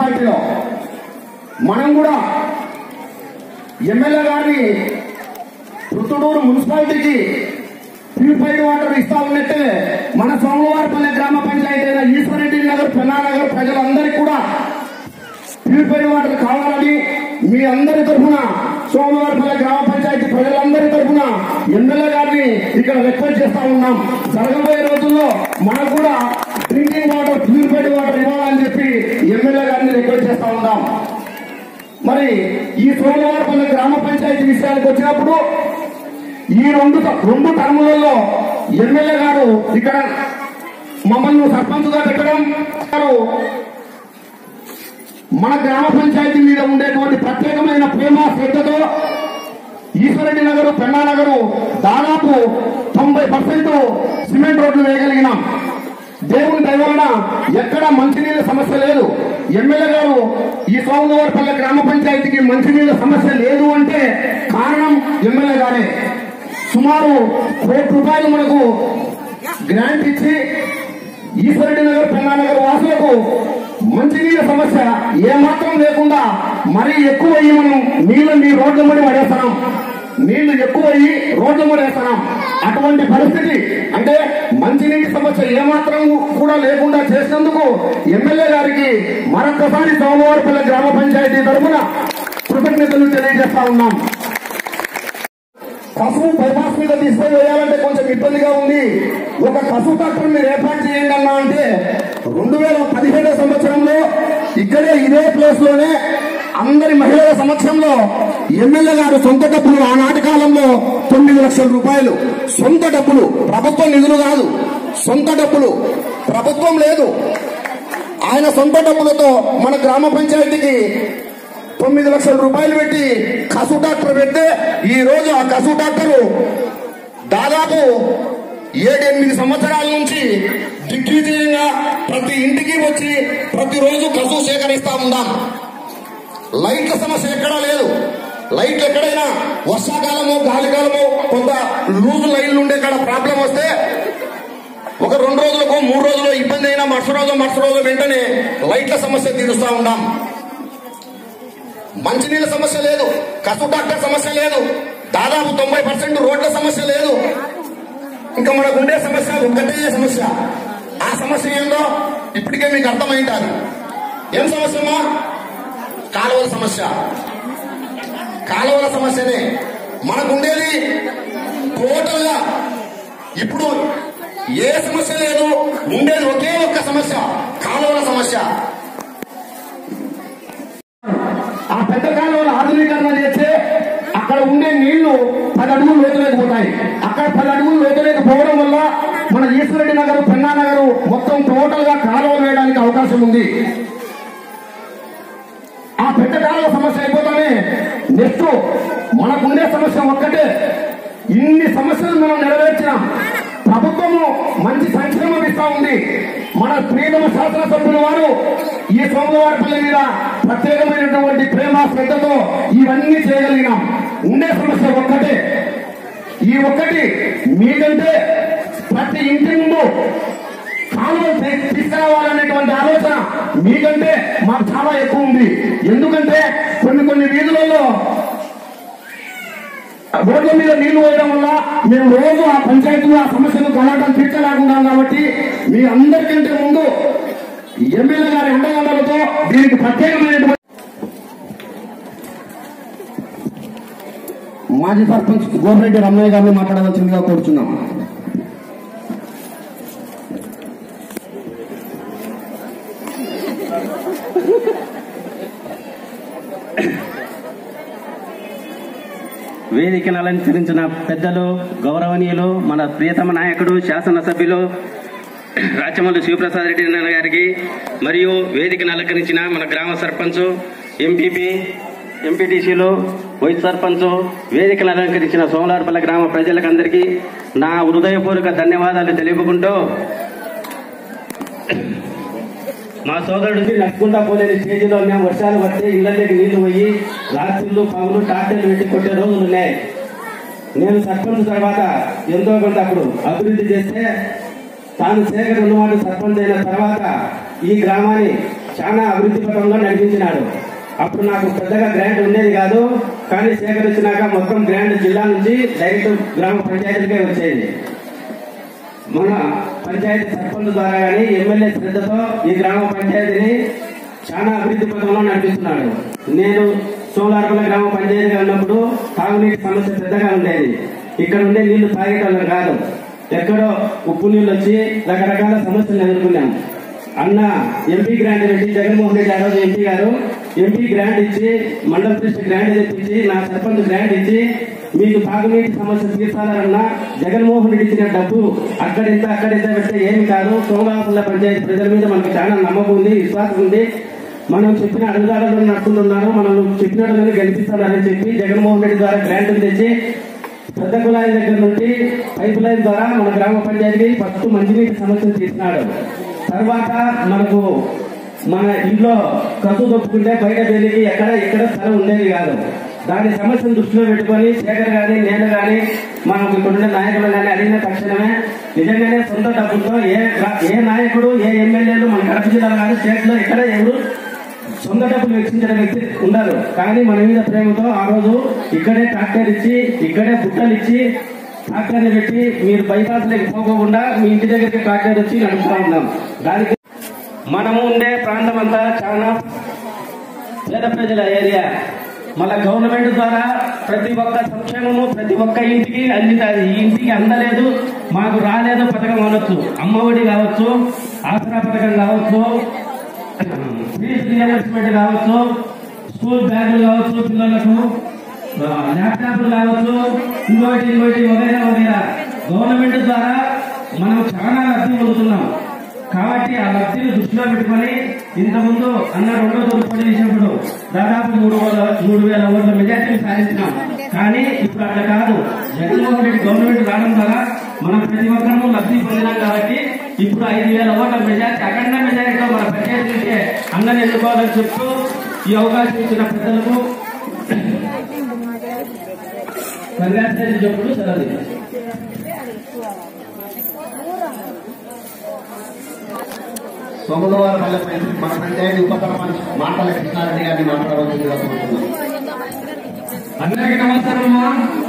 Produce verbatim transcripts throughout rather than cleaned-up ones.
మున్సిపాలిటీలో మనం కూడా ఎమ్మెల్యే గారిని పుత్తూరు మున్సిపాలిటీకి ప్యూరిఫైడ్ వాటర్ ఇస్తా ఉన్నట్టే మన సోమవారపల్లె గ్రామ పంచాయతీ అయిన ఈశ్వరెడ్డి నగర్ పెన్నానగర్ ప్రజలందరికీ కూడా ప్యూరిఫైడ్ వాటర్ కావాలని మీ అందరి తరఫున సోమవారపల్లె గ్రామ పంచాయతీ ప్రజలందరి తరఫున ఎమ్మెల్యే గారిని ఇక్కడ రిక్వెస్ట్ చేస్తా ఉన్నాం. జరగబోయే రోజుల్లో మనకు కూడా డ్రింకింగ్ వాటర్ ప్యూరిఫైడ్ వాటర్ ఇవ్వాలని చెప్పి ఎమ్మెల్యే గారిని రిక్వెస్ట్ చేస్తా ఉన్నాం. మరి ఈ సోమవారపల్లె గ్రామ పంచాయతీ విషయానికి వచ్చినప్పుడు ఈ రెండు రెండు టర్ములలో ఎమ్మెల్యే గారు ఇక్కడ మమ్మల్ని సర్పంచ్ గా పెట్టడం, మన గ్రామ పంచాయతీ మీద ఉండేటువంటి ప్రత్యేకమైన ప్రేమ శ్రద్ధతో ఈశ్వరెడ్డి నగరు పెన్నా నగరు దాదాపు తొంభై పర్సెంట్ సిమెంట్ రోడ్లు వేయగలిగినాం. దేవుని దయ వలన ఎక్కడ మంచినీళ్ళ సమస్య లేదు. ఎమ్మెల్యే గారు ఈ సోమవారపల్లె గ్రామ పంచాయతీకి మంచినీళ్ళ సమస్య లేదు అంటే కారణం ఎమ్మెల్యే గారే. సుమారు కోటి రూపాయలు మనకు గ్రాంట్ ఇచ్చి ఈశ్వరెడ్డి నగర్ పెన్నా నగర్ వాసులకు మంచినీళ్ళ సమస్య ఏమాత్రం లేకుండా మరీ ఎక్కువ అయ్యి మనం నీళ్లు నీ రోడ్ల మడి పడేస్తున్నాం, నీళ్లు ఎక్కువ అయ్యి రోడ్ల మడి వేస్తున్నాం. అటువంటి పరిస్థితి అంటే మంచినీటి సమస్య ఏమాత్రం కూడా లేకుండా చేసినందుకు ఎమ్మెల్యే గారికి మరొకసారి సోమవారపల్లె గ్రామ పంచాయతీ తరఫున కృతజ్ఞతలు తెలియజేస్తా ఉన్నాం. కసువు బైపాస్ మీద తీసుకొని వేయాలంటే కొంచెం ఇబ్బందిగా ఉంది. ఒక కసువు ట్రాక్టర్ మీరు ఏర్పాటు చేయండి అన్నా అంటే రెండు వేల పదిహేడో సంవత్సరంలో ఇక్కడే ఇదే ప్లేస్ లోనే అందరి మహిళల సమక్షంలో ఎమ్మెల్యే గారు సొంత డబ్బులు ఆనాటి కాలంలో తొమ్మిది లక్షల రూపాయలు సొంత డబ్బులు, ప్రభుత్వ నిధులు కాదు, సొంత డబ్బులు, ప్రభుత్వం లేదు, ఆయన సొంత డబ్బులతో మన గ్రామ పంచాయతీకి తొమ్మిది లక్షల రూపాయలు పెట్టి కసు డాక్టర్ పెడితే ఈ రోజు ఆ కసు డాక్టరు దాదాపు ఏడెనిమిది సంవత్సరాల నుంచి దిగ్విజయంగా ప్రతి ఇంటికి వచ్చి ప్రతిరోజు కసు సేకరిస్తా ఉన్నాం. లైట్ల సమస్య ఎక్కడా లేదు. లైట్లు ఎక్కడైనా వర్షాకాలము గాలికాలము కొంత లూజు లైన్లు ఉండే కాడ ప్రాబ్లం వస్తే ఒక రెండు రోజులకు మూడు రోజులు ఇబ్బంది అయినా మరుసటి రోజు మరుసటి రోజు వెంటనే లైట్ల సమస్య తీరుస్తా ఉన్నాం. మంచినీళ్ళ సమస్య లేదు, కసు డాక్టర్ సమస్య లేదు, దాదాపు తొంభై పర్సెంట్ రోడ్ల సమస్య లేదు. ఇంకా మనకు ఉండే సమస్య ఒక్కటే సమస్య. ఆ సమస్య ఏందో ఇప్పటికే మీకు అర్థమైంటారు. ఏం సమస్యమా? కాలువల సమస్య. కాలువల సమస్యనే మనకు ఉండేది టోటల్ గా. ఇప్పుడు ఏ సమస్య లేదు, ఉండేది ఒకే ఒక్క సమస్య, కాలువల సమస్య. ఆ పెద్ద కాలువలు ఆధునీకరణ చేస్తే అక్కడ ఉండే నీళ్లు పది అడుగులు లోతులేకపోతాయి. అక్కడ పది అడుగులు లోతులేకపోవడం వల్ల మన ఈశ్వరెడ్డి నగరు పెన్నా నగరు మొత్తం టోటల్ గా కాలువలు వేయడానికి అవకాశం ఉంది. ఆ పెద్ద కాలువ సమస్య అయిపోతానే నెక్స్ట్ మనకుండే సమస్య ఒక్కటే. ఇన్ని సమస్యలు మనం నెరవేర్చినాం. ప్రభుత్వము మంచి సంక్షేమం ఇస్తా ఉంది. మన ప్రియతమ శాసనసభ్యుల వారు ఈ సోమవారపల్లి మీద ప్రత్యేకమైనటువంటి ప్రేమ శ్రద్ధతో ఇవన్నీ చేయగలిగినాం. ఉండే సమస్య ఒక్కటే. ఈ ఒక్కటి మీకంటే ప్రతి ఇంటి ముందు కాలువలు తీసుకురావాలనేటువంటి ఆలోచన మీకంటే మాకు చాలా ఎక్కువ ఉంది. ఎందుకంటే కొన్ని కొన్ని వీధులలో రోడ్ల మీద నీళ్లు వేయడం వల్ల మేము రోజు ఆ పంచాయతీలో ఆ సమస్యను కలవటం తీర్చలేకున్నాం. కాబట్టి మీ అందరికంటే ముందు ఎమ్మెల్యే గారి అండదండలతో దీనికి ప్రత్యేకమైనటువంటి మాజీ సర్పంచ్ గోపిరెడ్డి రమణయ్య గారిని మాట్లాడవలసిందిగా కోరుచున్నాం. వేదికను అలంకరించిన పెద్దలు, గౌరవనీయులు, మన ప్రియతమ నాయకుడు శాసనసభ్యులు రాచమల్లి శివప్రసాద్ రెడ్డి గారికి, మరియు వేదికను అలంకరించిన మన గ్రామ సర్పంచ్, ఎంపీపీ, ఎంపీటీసీలు, వైస్ సర్పంచ్, వేదికను అలంకరించిన సోమవారపల్లె గ్రామ ప్రజలకందరికీ నా హృదయపూర్వక ధన్యవాదాలు తెలుపుకుంటూ, మా సోదరుడు నడుచుకుంటా పోలేని స్టేజీలో మేము వర్షాలు పడితే ఇళ్లలోకి నీళ్లు పోయి రాత్రులు పగులు టార్టర్లు పెట్టి కొట్టే రోజులు ఉన్నాయి. నేను సర్పంచ్ తర్వాత ఎంతో కొంత అప్పుడు అభివృద్ధి చేస్తే తాను శేఖర్ ఉన్నవాడు సర్పంచ్ అయిన తర్వాత ఈ గ్రామాన్ని చాలా అభివృద్ధి పథంలో నడిపించినాడు. అప్పుడు నాకు పెద్దగా గ్రాంట్ ఉండేది కాదు, కానీ సేకరించినాక మొత్తం గ్రాంట్ జిల్లా నుంచి డైరెక్ట్ గ్రామ పంచాయతీలకే వచ్చేది. మన పంచాయతీ సర్పంచ్ ద్వారా కానీ ఎమ్మెల్యే శ్రద్ధతో ఈ గ్రామ పంచాయతీని చాలా అభివృద్ధి పథంలో నడిపిస్తున్నాడు. నేను సోలార్పల్లి గ్రామ పంచాయతీగా ఉన్నప్పుడు తాగునీటి సమస్య పెద్దగా ఉండేది. ఇక్కడ ఉండే నీళ్లు తాగేటోళ్ళం కాదు, ఎక్కడో ఉప్పు నీళ్ళు వచ్చి రకరకాల సమస్యలు ఎదుర్కొన్నాం. అన్న ఎంపీ గ్రాంట్ పెట్టి జగన్మోహన్ రెడ్డి ఆ రోజు ఎంపీ గారు ఎంపీ గ్రాంట్ ఇచ్చి మండల పరిషత్ గ్రాంట్ తెప్పించి నా సర్పంచ్ గ్రాంట్ ఇచ్చి మీకు తాగునీటి సమస్య తీర్చాలన్నా జగన్మోహన్ రెడ్డి ఇచ్చిన డబ్బు అక్కడింత అక్కడింత పెడితే ఏమి కాదు. సోమవారపల్లి పంచాయతీ ప్రజల మీద మనకు చాలా నమ్మకం ఉంది, విశ్వాసం ఉంది. మనం చెప్పిన అడుగుదారులను నడుపుతున్నారు, మనం చెప్పినట్టుగానే గెలిపిస్తున్నారని చెప్పి జగన్మోహన్ రెడ్డి ద్వారా గ్రాంట్ తెచ్చి పెద్ద కుళాయి దగ్గర నుండి పైప్ లైన్ ద్వారా మన గ్రామ పంచాయతీకి ఫస్ట్ మంచినీటి సమస్యను తీసినాడు. తర్వాత మనకు మన ఇంట్లో కసు దొప్పుకుంటే బయట వేలికి ఎక్కడ ఇక్కడ స్థలం ఉండేది కాదు. దాని సమస్యను దృష్టిలో పెట్టుకొని శేఖర్ గాని నేను గాని మనకు ఇక్కడున్న నాయకులు కానీ అడిగిన తక్షణమే నిజంగానే సొంత డబ్బులతో ఏ ఏ నాయకుడు ఏ ఎమ్మెల్యేలు మన కడప జిల్లాలో కానీ స్టేట్ లో ఎక్కడ ఎవరు సొంత డబ్బులు వెచ్చించిన వ్యక్తి ఉండరు. కానీ మన మీద ప్రేమతో ఆ రోజు ఇక్కడే ట్రాక్టర్ ఇచ్చి ఇక్కడే బుట్టలు ఇచ్చి ట్రాక్టర్ని పెట్టి మీరు బైపాస్ లేక పోకుండా మీ ఇంటి దగ్గరికి ట్రాక్టర్ వచ్చి నడుపుతా ఉన్నాం. దానికి మనము ఉండే ప్రాంతం అంతా చాలా పేద ప్రజల ఏరియా. మన గవర్నమెంట్ ద్వారా ప్రతి ఒక్క సంక్షేమము ప్రతి ఒక్క ఇంటికి అందుతుంది. ఈ ఇంటికి అందలేదు, మాకు రాలేదు పథకం అనొచ్చు, అమ్మఒడి కావచ్చు, ఆసరా పథకం కావచ్చు, ఫీజు రియంబర్స్మెంట్ కావచ్చు, స్కూల్ బ్యాగులు కావచ్చు, పిల్లలకు ల్యాప్టాప్లు కావచ్చు, ఇంకోటి ఇంకోటి వగైరా వగైరా గవర్నమెంట్ ద్వారా మనం చాలా లబ్ధి పొందుతున్నాం. కాబట్టి ఆ లబ్ధిని దృష్టిలో పెట్టుకుని ఇంతకుముందు అన్న రెండో తూర్పు పోటీ చేసినప్పుడు దాదాపు మూడు వేల మూడు వేల ఓట్ల మెజార్టీని సాధించినాం. కానీ ఇప్పుడు అట్లా కాదు, జగన్మోహన్ రెడ్డి గవర్నమెంట్ రావడం ద్వారా మనం ప్రతి ఒక్కరూ లబ్ధి పొందినాం. కాబట్టి ఇప్పుడు ఐదు వేల ఓట్ల మెజార్టీ అఖండ మెజార్టీతో మన పంచాయతీకే అన్నని ఎన్నుకోవాలని చెప్తూ ఈ అవకాశం ఇచ్చిన పెద్దలకు కంగ్రాచులేషన్ చెప్పుడు సెలవు. సోమవారపల్లి మన పంచాయతీ ఉప సర్పంచ్ మాటల కృష్ణారెడ్డి గారిని మాట్లాడవలసిందిగా కోరుతున్నాను. అందరికీ నమస్కారమ్మా.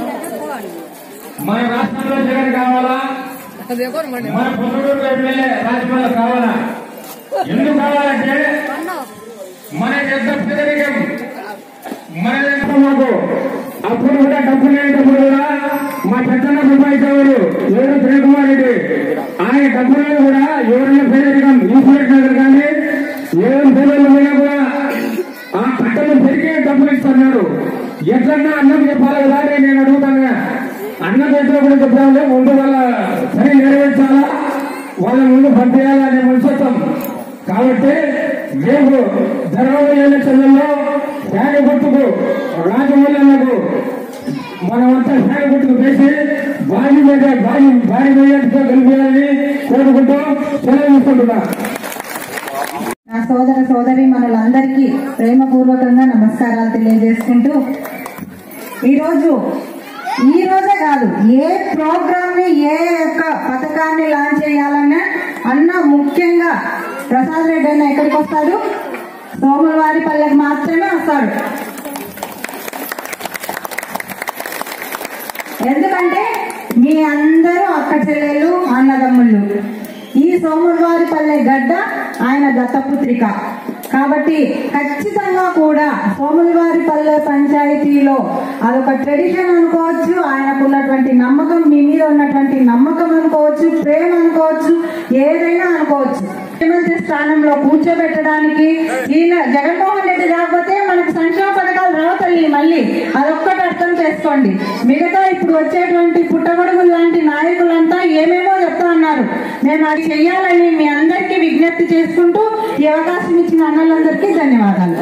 మన రాష్ట్రంలో జగన్ కావాలా, మన పొద్దుటూరు ఎమ్మెల్యే రాజమౌళి కావాలా? ఎందుకు కావాలంటే మన ఎంత పేదరికం, మన మాకు అప్పుడు కూడా డబ్బు లేనప్పుడు కూడా మా పెద్దన్న సంపాదించేవాడు ఎవరు శ్రీకుమార్ రెడ్డి. ఆయన డబ్బులను కూడా ఎవరైనా పేదరికం ఈశ్వరెడ్డి నగర్ కానీ ఏం పేదలు పోయినా కూడా ఆ కట్టలు పెరిగే డబ్బులు ఇస్తున్నాడు. ఎట్లన్నా అన్నం చెప్పాలి కదా నేను అడుగుతాను. అన్నం పెట్టిన కూడా చెప్తాను, ముందు వాళ్ళ పని నెరవేర్చాలా, వాళ్ళ ముందు పంపేయాలా అనే మనస్తత్వం. కాబట్టి రేపు జరగబోయే ఎలక్షన్లలో ఫ్యాన్ గుర్తుకు రాజమౌళికు మనమంతా ఫ్యాన్ గుర్తుకు వేసి భారీ మీద భారీ భారీ మెజార్టీతో గెలిపేయాలని కోరుకుంటూ సెలవు తీసుకుంటున్నా. నా సోదర సోదరి మనలందరికీ ప్రేమపూర్వకంగా నమస్కారాలు తెలియజేసుకుంటూ ఈరోజు ఈ రోజే కాదు, ఏ ప్రోగ్రామ్ ని ఏ యొక్క పథకాన్ని లాంచ్ చేయాలన్నా అన్న ముఖ్యంగా ప్రసాద్ రెడ్డి అన్న ఎక్కడికి వస్తాడు? సోమవారపల్లికి మాత్రమే వస్తాడు. ఎందుకంటే మీ అందరూ అక్క చెల్లెలు అన్నదమ్ముళ్ళు. ఈ సోమవారపల్లి గడ్డ ఆయన దత్తపుత్రిక. కాబట్టి ఖచ్చితంగా కూడా సోములవారిపల్లె పంచాయతీలో అదొక ట్రెడిషన్ అనుకోవచ్చు, ఆయనకు ఉన్నటువంటి నమ్మకం, మీ మీద ఉన్నటువంటి నమ్మకం అనుకోవచ్చు, ప్రేమ అనుకోవచ్చు, ఏదైనా అనుకోవచ్చు. ముఖ్యమంత్రి స్థానంలో కూర్చోబెట్టడానికి ఈయన జగన్మోహన్ రెడ్డి రాకపోతే మనకు సంక్షేమ పథకాలు రావుతాయి. మళ్ళీ అదొక్కటి అర్థం చేసుకోండి. మిగతా ఇప్పుడు వచ్చేటువంటి పుట్టగొడుగులు లాంటి నాయకులంతా ఏమేమో చెప్తా ఉన్నారు. మేము అది చెయ్యాలని మీ అందరికీ విజ్ఞప్తి చేసుకుంటూ ఈ అవకాశం ఇచ్చిన అన్నలందరికీ ధన్యవాదాలు.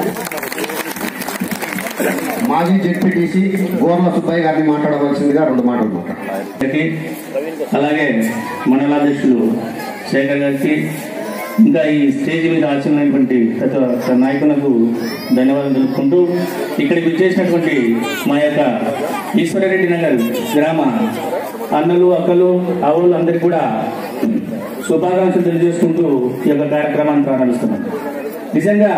మాజీ జెడ్పీటీసీ గోర్ల సుబ్బయ్య గారిని మాట్లాడవలసిందిగా రెండు మాటలు మాట్లాడారు. అలాగే మండలాధ్యక్షులు శేఖర్ గారికి, ఇంకా ఈ స్టేజ్ మీద ఆచరణటువంటి ప్రతి ఒక్క నాయకులకు ధన్యవాదాలు తెలుపుకుంటూ ఇక్కడికి వచ్చేసినటువంటి మా యొక్క ఈశ్వరరెడ్డి నగర్ గ్రామ అన్నలు అక్కలు అవ్వలు అందరికీ కూడా శుభాకాంక్షలు తెలియజేసుకుంటూ ఈ యొక్క కార్యక్రమాన్ని ప్రారంభిస్తున్నాం. నిజంగా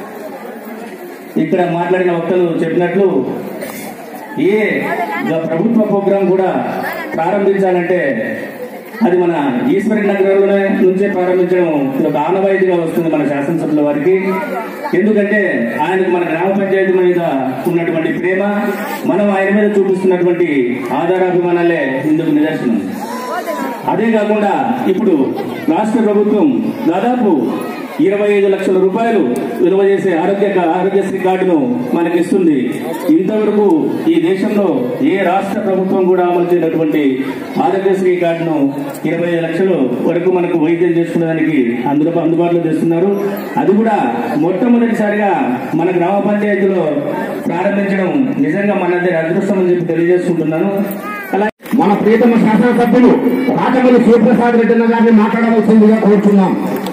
ఇక్కడ మాట్లాడిన వక్తలు చెప్పినట్లు ఏ ప్రభుత్వ ప్రోగ్రాం కూడా ప్రారంభించాలంటే అది మన ఈశ్వరి నగరంలో నుంచే ప్రారంభించడం ఒక ఆనవాయితీగా వస్తుంది మన శాసనసభ్యుల వారికి. ఎందుకంటే ఆయనకు మన గ్రామ పంచాయతీ మీద ఉన్నటువంటి ప్రేమ, మనం ఆయన మీద చూపిస్తున్నటువంటి ఆధారాభిమానాలే ఇందుకు నిదర్శనం. అదే కాకుండా ఇప్పుడు రాష్ట్ర ప్రభుత్వం దాదాపు ఇరవై ఐదు లక్షల రూపాయలు విలువ చేసే ఆరోగ్య ఆరోగ్యశ్రీ కార్డును మనకిస్తుంది. ఇంతవరకు ఈ దేశంలో ఏ రాష్ట్ర ప్రభుత్వం కూడా అమలు చేయనటువంటి ఆరోగ్యశ్రీ కార్డును ఇరవై ఐదు లక్షలు వరకు మనకు వైద్యం చేసుకునేదానికి అందులో అందుబాటులో తెస్తున్నారు. అది కూడా మొట్టమొదటిసారిగా మన గ్రామ పంచాయతీలో ప్రారంభించడం నిజంగా మనందరి అదృష్టం అని చెప్పి తెలియజేసుకుంటున్నాను. అలాగే మన ప్రియతమ శాసనసభ్యులు రాచమల్లి శివప్రసాద్ రెడ్డి గారిని మాట్లాడవలసిందిగా కోరుతున్నాం.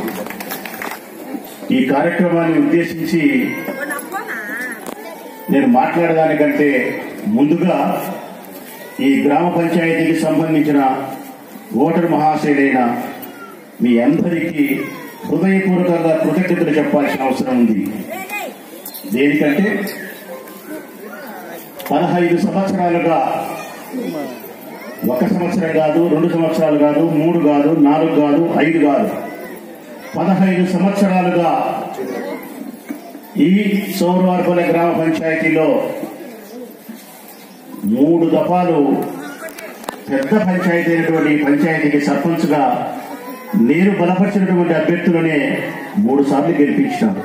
ఈ కార్యక్రమాన్ని ఉద్దేశించి నేను మాట్లాడడానికంటే ముందుగా ఈ గ్రామ పంచాయతీకి సంబంధించిన ఓటర్ మహాశయుడైన మీ అందరికీ హృదయపూర్వకంగా కృతజ్ఞతలు చెప్పాల్సిన అవసరం ఉంది. దేనికంటే పదహైదు సంవత్సరాలుగా, ఒక సంవత్సరం కాదు, రెండు సంవత్సరాలు కాదు, మూడు కాదు, నాలుగు కాదు, ఐదు కాదు, పదహైదు సంవత్సరాలుగా ఈ సోమవారపల్లి గ్రామ పంచాయతీలో మూడు దఫాలు పెద్ద పంచాయతీ అయినటువంటి పంచాయతీకి సర్పంచ్ గా నేను బలపరిచినటువంటి అభ్యర్థులనే మూడు సార్లు గెలిపించాను.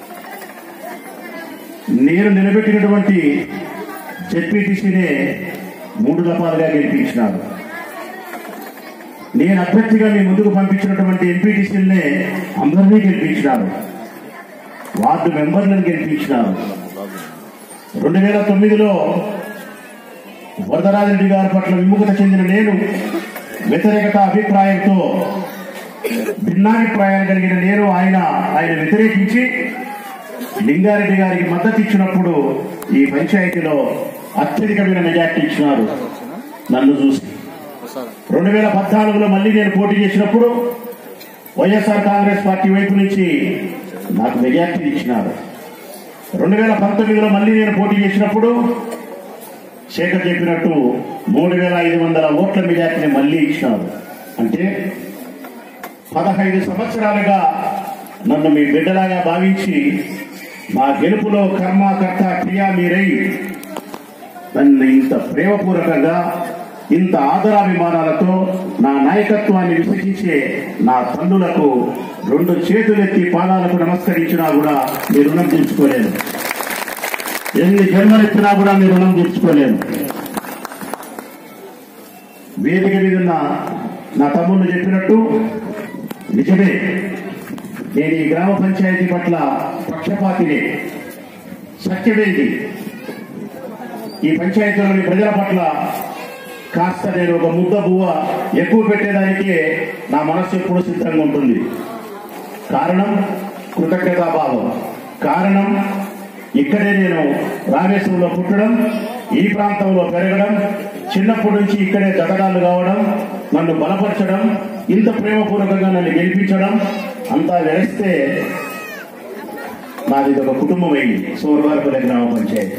నేను నిలబెట్టినటువంటి జెడ్పీటీసీనే మూడు దఫాలుగా గెలిపించినారు. నేను అభ్యర్థిగా మీ ముందుకు పంపించినటువంటి ఎంపీటీసీలనే అందరినీ గెలిపించినారు. వార్డు మెంబర్లను గెలిపించినారు. రెండు వేల తొమ్మిదిలో వరదరాజరెడ్డి గారి పట్ల విముఖత చెందిన నేను, వ్యతిరేకత అభిప్రాయంతో భిన్నాభిప్రాయాలు కలిగిన నేను ఆయన ఆయన వ్యతిరేకించి లింగారెడ్డి గారికి మద్దతు ఇచ్చినప్పుడు ఈ పంచాయతీలో అత్యధికమైన మెజార్టీ ఇచ్చినారు నన్ను చూసి. రెండు వేల పద్నాలుగులో మళ్లీ నేను పోటీ చేసినప్పుడు వైఎస్ఆర్ కాంగ్రెస్ పార్టీ వైపు నుంచి నాకు మెజార్టీ ఇచ్చినారు. రెండు వేల పంతొమ్మిదిలో మళ్లీ నేను పోటీ చేసినప్పుడు శేఖర్ చెప్పినట్టు మూడు వేల ఐదు వందల ఓట్ల మెజార్టీని మళ్లీ ఇచ్చినారు. అంటే పదహైదు సంవత్సరాలుగా నన్ను మీ బిడ్డలాగా భావించి మా గెలుపులో కర్మకర్త క్రియా మీరై నన్ను ఇంత ప్రేమపూర్వకంగా, ఇంత ఆదరాభిమానాలతో నా నాయకత్వాన్ని విశ్వసించే నా తల్లులకు రెండు చేతులెత్తి పాదాలకు నమస్కరించినా కూడా మీ రుణం తీర్చుకోలేను. ఎన్ని జన్మలెత్తినా కూడా మీ రుణం తీర్చుకోలేను. వేదిక మీద నా తమ్ముళ్ళు చెప్పినట్టు నిజమే, నేను ఈ గ్రామ పంచాయతీ పట్ల పక్షపాతినే. సత్యమేది, ఈ పంచాయతీలోని ప్రజల పట్ల కాస్త నేను ఒక ముద్ద బువ్వ ఎక్కువ పెట్టేదానికే నా మనస్సు ఎప్పుడు సిద్ధంగా ఉంటుంది. కారణం కృతజ్ఞతాభావం. కారణం ఇక్కడే నేను రామేశ్వరంలో పుట్టడం, ఈ ప్రాంతంలో పెరగడం, చిన్నప్పటి నుంచి ఇక్కడే జతగాళ్ళు కావడం, నన్ను బలపరచడం, ఇంత ప్రేమపూర్వకంగా నన్ను గెలిపించడం అంతా వెలిస్తే నాది ఒక కుటుంబం అయింది సోమవారపల్లి గ్రామ పంచాయతీ.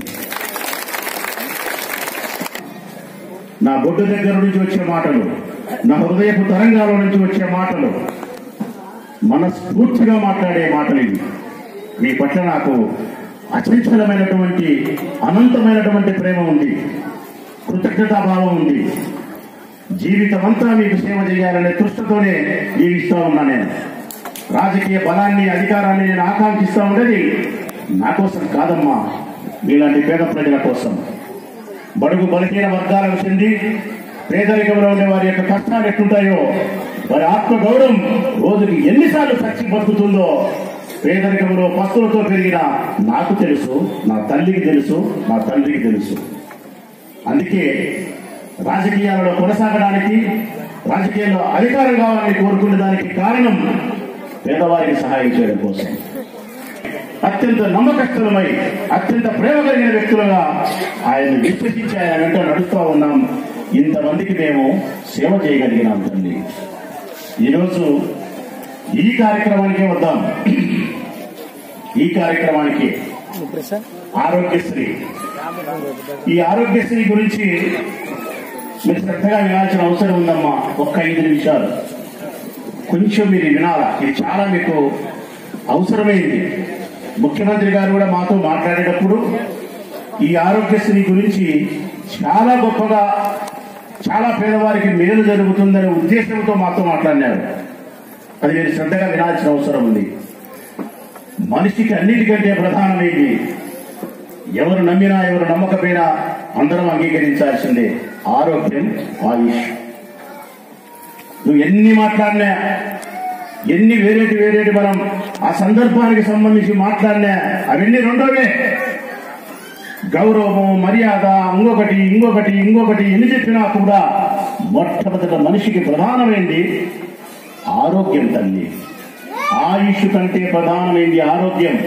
నా బొడ్డు దగ్గర నుంచి వచ్చే మాటలు, నా హృదయపు తరంగాల నుంచి వచ్చే మాటలు, మనస్ఫూర్తిగా మాట్లాడే మాటలు ఇవి. మీ పట్ల నాకు అచంచలమైనటువంటి అనంతమైనటువంటి ప్రేమ ఉంది, కృతజ్ఞతాభావం ఉంది. జీవితమంతా మీకు సేవ చేయాలనే తృష్టతోనే జీవిస్తూ ఉన్నా. నేను రాజకీయ బలాన్ని, అధికారాన్ని నేను ఆకాంక్షిస్తూ ఉండేది నా కోసం కాదమ్మా, మీలాంటి పేద ప్రజల కోసం. బడుగు బలహీన వర్గాలకు చెంది పేదరికంలో ఉండే వారి యొక్క కష్టాలు ఎట్లుంటాయో, వారి ఆత్మగౌరవం రోజుకి ఎన్నిసార్లు చచ్చి బతుకుతుందో పేదరికంలో పస్తులతో పెరిగిన నాకు తెలుసు, నా తల్లికి తెలుసు, నా తండ్రికి తెలుసు. అందుకే రాజకీయాలలో కొనసాగడానికి, రాజకీయాల్లో అధికారం కావాలని కోరుకునే దానికి కారణం పేదవారికి సహాయం చేయడం కోసం. అత్యంత నమ్మకస్తులమై, అత్యంత ప్రేమ కలిగిన వ్యక్తులుగా ఆయన్ని విశ్వసించి ఆయన వెంట నడుస్తూ ఉన్నాం. ఇంతమందికి మేము సేవ చేయగలిగినాం తల్లి. ఈరోజు ఈ కార్యక్రమానికే వద్దాం. ఈ కార్యక్రమానికి ఆరోగ్యశ్రీ. ఈ ఆరోగ్యశ్రీ గురించి మీరు శ్రద్ధగా వినాల్సిన అవసరం ఉందమ్మా. ఒక్క ఐదు నిమిషాలు కొంచెం మీరు వినాలా. ఇది చాలా మీకు అవసరమైంది. ముఖ్యమంత్రి గారు కూడా మాతో మాట్లాడేటప్పుడు ఈ ఆరోగ్యశ్రీ గురించి చాలా గొప్పగా, చాలా పేదవారికి మేలు జరుగుతుందనే ఉద్దేశంతో మాతో మాట్లాడినారు. అది మీరు శ్రద్ధగా వినాల్సిన అవసరం ఉంది. మనిషికి అన్నిటికంటే ప్రధానమైంది, ఎవరు నమ్మినా ఎవరు నమ్మకపోయినా అందరం అంగీకరించాల్సిందే, ఆరోగ్యం, ఆయుష్. నువ్వు ఎన్ని మాట్లాడినా, ఎన్ని వేరేటి వేరేటి మనం ఆ సందర్భానికి సంబంధించి మాట్లాడినా అవన్నీ రెండోవే. గౌరవం, మర్యాద, ఇంకొకటి ఇంకొకటి ఇంకొకటి ఎన్ని చెప్పినా కూడా మొట్టమొదట మనిషికి ప్రధానమైంది ఆరోగ్యం తల్లి. ఆయుష్ కంటే ప్రధానమైంది ఆరోగ్యం.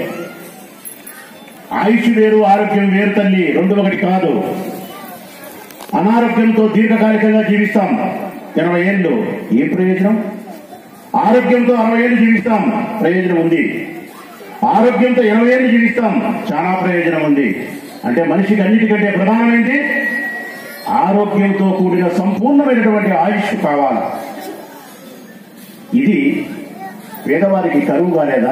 ఆయుష్ వేరు, ఆరోగ్యం వేరు తల్లి, రెండు ఒకటి కాదు. అనారోగ్యంతో దీర్ఘకాలికంగా జీవిస్తాం ఎనభై ఏళ్ళు, ఏ ప్రయోజనం? ఆరోగ్యంతో అరవై ఏళ్ళు జీవిస్తాం, ప్రయోజనం ఉంది. ఆరోగ్యంతో ఎనభై ఏళ్ళు జీవిస్తాం, చాలా ప్రయోజనం ఉంది. అంటే మనిషికి అన్నిటికంటే ప్రధానమైంది ఆరోగ్యంతో కూడిన సంపూర్ణమైనటువంటి ఆయుష్ కావాలి. ఇది పేదవారికి కరువు కాలేదా?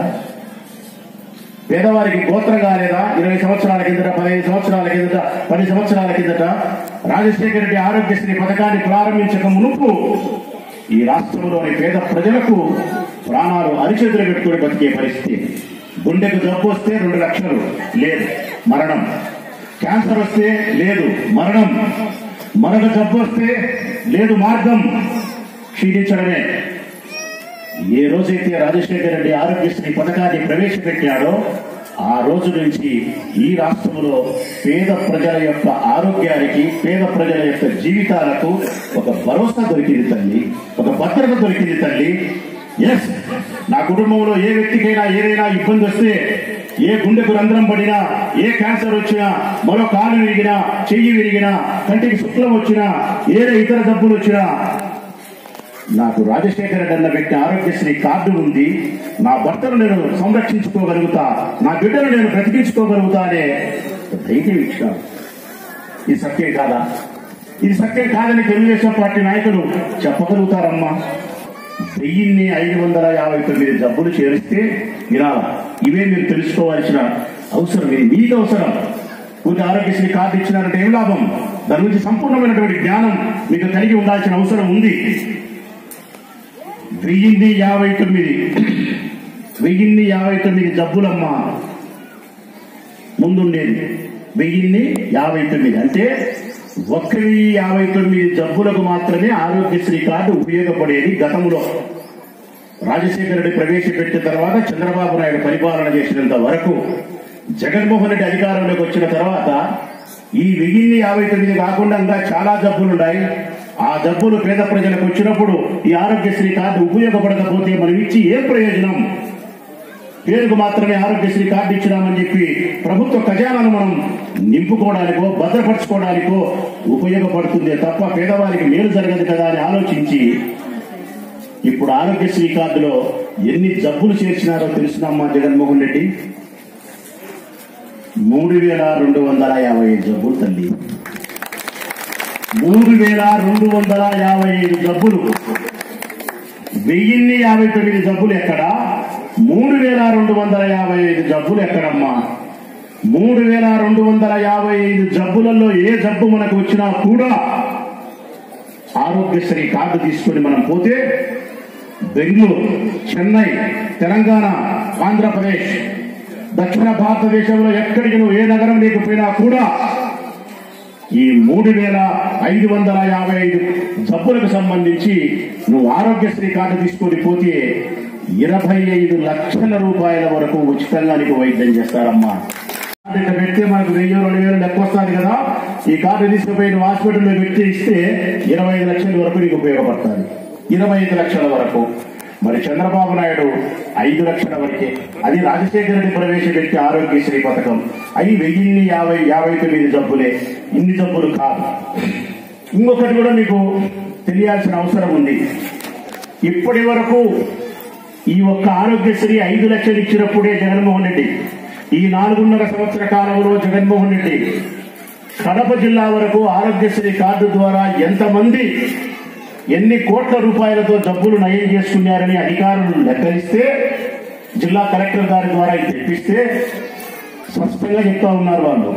పేదవారికి గోత్రం కాలేదా? ఇరవై సంవత్సరాల కిందట, పదిహేను సంవత్సరాల కిందట, పది సంవత్సరాల కిందట రాజశేఖర రెడ్డి ఆరోగ్యశ్రీ పథకాన్ని ప్రారంభించక మునుపు ఈ రాష్ట్రంలోని పేద ప్రజలకు ప్రాణాలు అరిచేతులు పెట్టుకుని బతికే పరిస్థితి. గుండెకు జబ్బు వస్తే రెండు లక్షలు, లేదు మరణం. క్యాన్సర్ వస్తే లేదు మరణం. మరొక జబ్బు వస్తే లేదు మార్గం, క్షీణించడమే. ఏ రోజైతే రాజశేఖర రెడ్డి ఆరోగ్యశ్రీ పథకాన్ని ప్రవేశపెట్టాడో ఆ రోజు నుంచి ఈ రాష్ట్రంలో పేద ప్రజల యొక్క ఆరోగ్యానికి, పేద ప్రజల యొక్క జీవితాలకు ఒక భరోసా దొరికింది తల్లి, ఒక భద్రత దొరికింది తల్లి. ఎస్, నా కుటుంబంలో ఏ వ్యక్తికైనా ఏదైనా ఇబ్బంది వస్తే, ఏ గుండెకు రంధ్రం పడినా, ఏ క్యాన్సర్ వచ్చినా, మరో కాలు విరిగినా, చెయ్యి విరిగినా, కంటికి శుక్లం వచ్చినా, ఏదే ఇతర జబ్బులు వచ్చినా నాకు రాజశేఖర రెడ్డి అన్న పెట్టిన ఆరోగ్యశ్రీ కార్డు ఉంది, నా భర్తను నేను సంరక్షించుకోగలుగుతా, నా బిడ్డను నేను బ్రతికించుకోగలుగుతా అనే ధైర్యం ఇచ్చాను. ఇది సత్యం కాదా? ఇది సత్యం కాదని తెలుగుదేశం పార్టీ నాయకులు చెప్పగలుగుతారమ్మా. వెయ్యిన్ని ఐదు వందల యాభై తొమ్మిది జబ్బులు చేరిస్తే వినాలా. ఇవే మీరు తెలుసుకోవాల్సిన అవసరం, ఇది మీకు అవసరం. పూర్తి ఆరోగ్యశ్రీ కార్డు ఇచ్చినారంటే ఏం లాభం? దాని గురించి సంపూర్ణమైనటువంటి జ్ఞానం మీకు కలిగి ఉండాల్సిన అవసరం ఉంది. వెయ్యిన్ని యాభై తొమ్మిది వెయ్యిన్ని యాభై తొమ్మిది జబ్బులమ్మా ముందుండేది. వెయ్యిన్ని యాభై తొమ్మిది అంటే ఒక్క వెయ్యి యాభై తొమ్మిది జబ్బులకు మాత్రమే ఆరోగ్యశ్రీ కార్డు ఉపయోగపడేది గతంలో. రాజశేఖర రెడ్డి ప్రవేశపెట్టిన తర్వాత, చంద్రబాబు నాయుడు పరిపాలన చేసినంత వరకు, జగన్మోహన్ రెడ్డి అధికారంలోకి వచ్చిన తర్వాత ఈ వెయ్యిన్ని యాభై తొమ్మిది కాకుండా ఇంకా చాలా జబ్బులున్నాయి. ఆ జబ్బులు పేద ప్రజలకు వచ్చినప్పుడు ఈ ఆరోగ్యశ్రీ కార్డు ఉపయోగపడకపోతే మనం ఇచ్చి ఏం ప్రయోజనం? పేరుకు మాత్రమే ఆరోగ్యశ్రీ కార్డు ఇచ్చినామని చెప్పి ప్రభుత్వ ఖజానాను మనం నింపుకోవడానికో భద్రపరచుకోవడానికో ఉపయోగపడుతుందే తప్ప పేదవారికి మేలు జరగదు కదా అని ఆలోచించి ఇప్పుడు ఆరోగ్యశ్రీ కార్డులో ఎన్ని జబ్బులు చేర్చినారో తెలుసునమ్మా జగన్మోహన్ రెడ్డి. మూడు వేల రెండు వందల యాభై ఐదు జబ్బులు తల్లి, మూడు వేల రెండు వందల యాభై ఐదు జబ్బులు. వెయ్యిన్ని యాభై తొమ్మిది జబ్బులు ఎక్కడా? మూడు వేల రెండు వందల యాభై ఐదు జబ్బులు ఎక్కడమ్మా? మూడు వేల రెండు వందల యాభై ఐదు జబ్బులలో ఏ జబ్బు మనకు వచ్చినా కూడా ఆరోగ్యశ్రీ కార్డు తీసుకుని మనం పోతే బెంగళూరు, చెన్నై, తెలంగాణ, ఆంధ్రప్రదేశ్, దక్షిణ భారతదేశంలో ఎక్కడికి నువ్వు ఏ నగరం లేకపోయినా కూడా ఈ మూడు వేల ఐదు వందల యాభై ఐదు జబ్బులకు సంబంధించి నువ్వు ఆరోగ్యశ్రీ కార్డు తీసుకొని పోతే ఇరవై ఐదు లక్షల రూపాయల వరకు ఉచితంగా నీకు వైద్యం చేస్తారమ్మా. ఇట్లా పెడితే మనకు వెయ్యి రెండు వేలు లెక్క వస్తుంది కదా. ఈ కార్డు తీసుకుపోయి నువ్వు హాస్పిటల్లో పెట్టి ఇస్తే ఇరవై ఐదు లక్షల వరకు నీకు ఉపయోగపడుతుంది. ఇరవై ఐదు లక్షల వరకు. మరి చంద్రబాబు నాయుడు ఐదు లక్షల వరకే. అది రాజశేఖర రెడ్డి ప్రవేశపెట్టే ఆరోగ్యశ్రీ పథకం. అవి వెయ్యిన్ని యాభై యాభై తొమ్మిది జబ్బులే, ఇన్ని జబ్బులు కాదు. ఇంకొకటి కూడా మీకు తెలియాల్సిన అవసరం ఉంది. ఇప్పటి వరకు ఈ ఒక్క ఆరోగ్యశ్రీ ఐదు లక్షలు ఇచ్చినప్పుడే జగన్మోహన్ రెడ్డి, ఈ నాలుగున్నర సంవత్సర కాలంలో జగన్మోహన్ రెడ్డి కడప జిల్లా వరకు ఆరోగ్యశ్రీ కార్డు ద్వారా ఎంతమంది ఎన్ని కోట్ల రూపాయలతో డబ్బులు నయం చేసుకున్నారని అధికారులు లెక్కలిస్తే, జిల్లా కలెక్టర్ గారి ద్వారా ఇది తెప్పిస్తే స్పష్టంగా చెప్తా ఉన్నారు వాళ్ళు.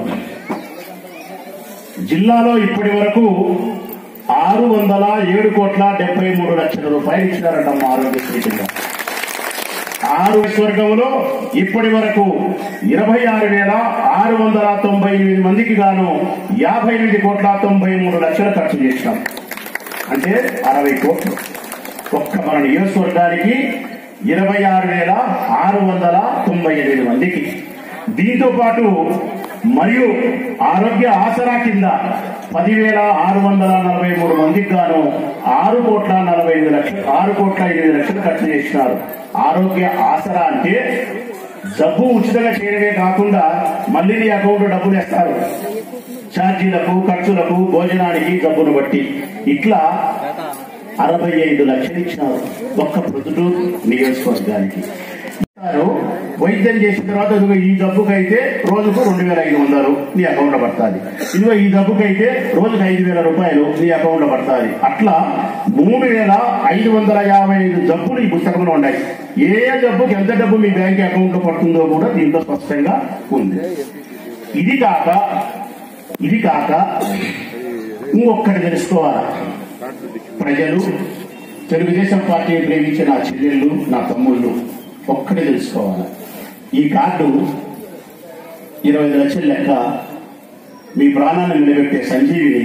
జిల్లాలో ఇప్పటి వరకు ఆరు వందల ఏడు కోట్ల డెబ్బై మూడు లక్షల రూపాయలు ఇచ్చినారంట మా ఆరోగ్యశ్రీ కింద. ఆరు వర్గంలో ఇప్పటి వరకు ఇరవై ఆరు వేల ఆరు వందల తొంభై ఎనిమిది మందికి గాను యాభై ఎనిమిది కోట్ల తొంభై మూడు లక్షలు ఖర్చు చేసినాం. అంటే అరవై కోట్లు ఒక్క మన నియోజకవర్గానికి ఇరవై ఆరు వేల ఆరు వందల తొంభై ఎనిమిది మందికి. దీంతో పాటు మరియు ఆరోగ్య ఆసరా కింద పదివేల ఆరు వందల నలభై మూడు మందికి గాను ఆరు కోట్ల నలభై ఐదు లక్షలు ఆరు కోట్ల ఎనిమిది లక్షలు ఖర్చు చేసినారు. ఆరోగ్య ఆసరా అంటే జబ్బు ఉచితంగా చేయడమే కాకుండా మళ్ళీ నీ అకౌంట్ డబ్బులు వేస్తారు, ఛార్జీలకు, ఖర్చులకు, భోజనానికి, జబ్బును బట్టి. ఇట్లా అరవై ఐదు లక్షలు ఇచ్చినారు ఒక్క ప్రొద్దుటూరు నియోజకవర్గానికి. వైద్యం చేసిన తర్వాత ఇదిగో ఈ జబ్బుకైతే రోజుకు రెండు వేల ఐదు వందలు నీ అకౌంట్ లో పడుతుంది, ఇదిగో ఈ జబ్బుకైతే రోజుకు ఐదు వేల రూపాయలు నీ అకౌంట్ లో పడుతుంది. అట్లా మూడు వేల ఐదు వందల యాభై ఐదు జబ్బులు ఈ పుస్తకంలో ఉన్నాయి. ఏ జబ్బుకి ఎంత డబ్బు మీ బ్యాంక్ అకౌంట్ లో పడుతుందో కూడా దీంట్లో స్పష్టంగా ఉంది. ఇది కాక ఇది కాక ఇంకొక్కటి తెలుసుకోవాలా, ప్రజలు, తెలుగుదేశం పార్టీ ప్రేమించిన నా చెల్లెళ్ళు, నా తమ్ముళ్ళు ఒక్కటి తెలుసుకోవాలి. ఈ కార్డు ఇరవై ఐదు లక్షల లెక్క మీ ప్రాణాన్ని నిలబెట్టే సంజీవిని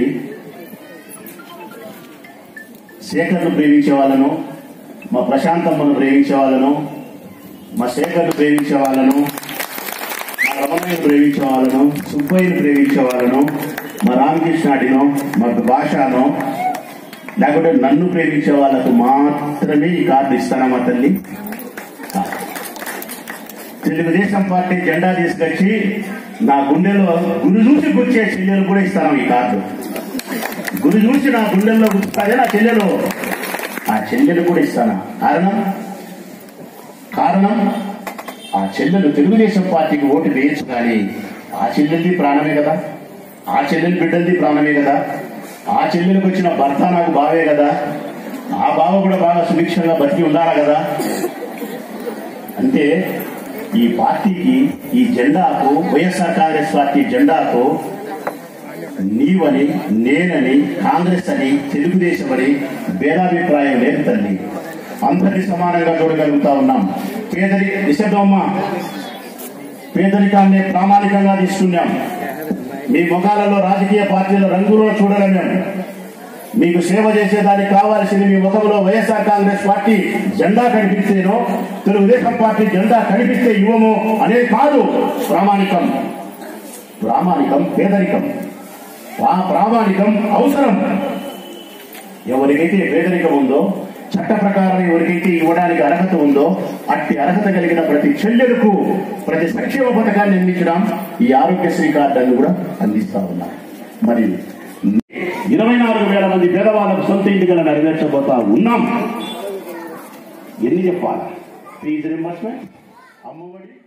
శేఖర్ను ప్రేమించే వాళ్ళను, మా ప్రశాంతమ్మను ప్రేమించే వాళ్ళను, మా శేఖర్ను ప్రేమించే వాళ్ళను, మా రమణయ్యను ప్రేమించే వాళ్ళను, సుబ్బయ్యను ప్రేమించే వాళ్ళను, మా రామకృష్ణాడినో, మా భాషను, లేకుంటే నన్ను ప్రేమించే వాళ్ళకు మాత్రమే ఈ కార్డు ఇస్తానమ్మా తల్లి. తెలుగుదేశం పార్టీ జెండా తీసుకొచ్చి నా గుండెలో గురి చూసి గుర్చే చెల్లెలు కూడా ఇస్తాను ఈ కార్డు. గురి చూసి నా గుండెల్లో గుర్తుతాదే నా చెల్లెలు, ఆ చెల్లెలు కూడా ఇస్తాను. కారణం కారణం ఆ చెల్లెలు తెలుగుదేశం పార్టీకి ఓటు వేయచ్చు, కానీ ఆ చెల్లెల్ది ప్రాణమే కదా, ఆ చెల్లెలు బిడ్డలది ప్రాణమే కదా, ఆ చెల్లెలకు వచ్చిన భర్త నాకు బావే కదా, ఆ బావ కూడా బాగా సుభిక్షంగా బతికి ఉండాలా కదా. అంటే ఈ పార్టీకి, ఈ జెండాకు, వైఎస్ఆర్ కాంగ్రెస్ పార్టీ జెండాకు నీవని, నేనని, కాంగ్రెస్ అని, తెలుగుదేశం అని భేదాభిప్రాయం లేదు తల్లి. అందరినీ సమానంగా చూడగలుగుతా ఉన్నాం. పేదరి నిశ్శబ్దమ్మ పేదరికాన్ని ప్రామాణికంగా తీసుకున్నాం. మీ ముఖాలలో రాజకీయ పార్టీల రంగులో చూడలేము. మీకు సేవ చేసేదానికి కావాల్సింది మీ ముఖంలో వైఎస్ఆర్ కాంగ్రెస్ పార్టీ జెండా కనిపిస్తేనో, తెలుగుదేశం పార్టీ జెండా కనిపిస్తే ఇవ్వము అనేది కాదు ప్రామాణికం. ప్రామాణికం పేదరికం, ఆ ప్రామాణికం అవసరం. ఎవరికైతే పేదరికం ఉందో, చట్ట ప్రకారం ఎవరికైతే ఇవ్వడానికి అర్హత ఉందో, అట్టి అర్హత కలిగిన ప్రతి చెల్లెలకు ప్రతి సంక్షేమ పథకాన్ని అందించడం ఈ ఆరోగ్యశ్రీ కార్డును కూడా అందిస్తా ఉన్నాం. మరి ఇరవై నాలుగు వేల మంది పేదవాళ్ళకు సొంత ఇంటికల నెరవేర్చబోతా ఉన్నాం. ఎన్ని చెప్పాలా? Fee reimbursement, Amma Vodi,